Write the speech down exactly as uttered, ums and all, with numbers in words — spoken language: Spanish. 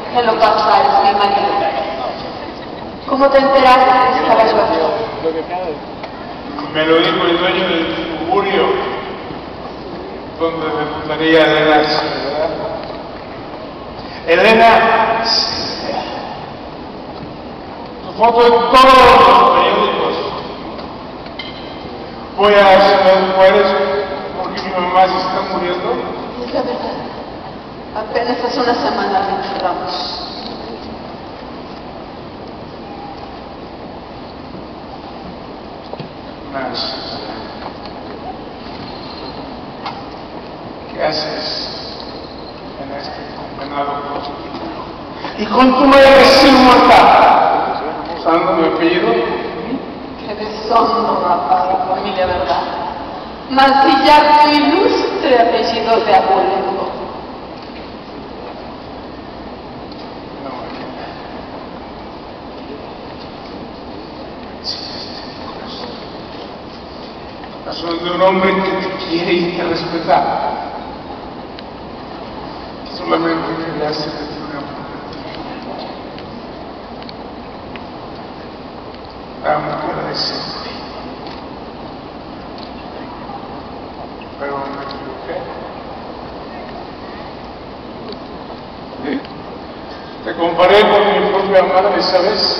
El Opasa es mi marido. ¿Cómo te enteraste que estaba yo aquí? Me lo dijo el dueño del tugurio, donde debutaría Elena, ¿verdad? Elena, tu foto en todos los periódicos. Voy a saber cuál es, porque mi mamá se está muriendo. Es la verdad. Apenas hace una semana la enterramos. Más. ¿Qué haces en este condenado pueblo? Y con tu madre recién muerta, usando mi apellido. Qué deshonra para la familia, ¿verdad? Mancillar tu ilustre apellido de abuelo. No, son de un hombre que te quiere y te respeta. Solamente quería hacer de ti una mujer. La mujer decente. Pero me equivoqué. Te comparé con mi propia madre, ¿sabes?